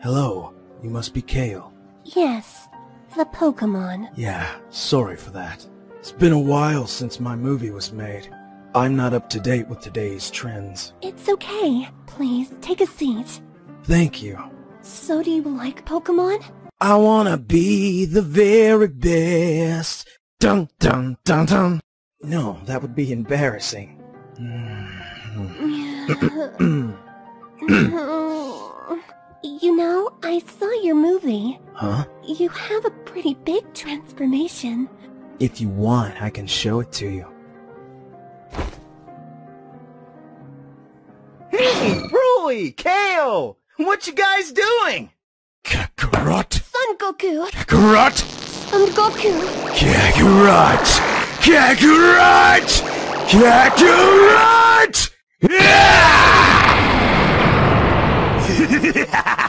Hello, you must be Kale. Yes, the Pokemon. Yeah, sorry for that. It's been a while since my movie was made. I'm not up to date with today's trends. It's okay. Please, take a seat. Thank you. So do you like Pokemon? I wanna be the very best. Dun dun dun dun. No, that would be embarrassing. You know, I saw your movie. Huh? You have a pretty big transformation. If you want, I can show it to you. Hey, Broly! Kale! What you guys doing? Kakarot! Son Goku! Kakarot! Son Goku! Kakarot! Kakarot! Kakarot! Yeah!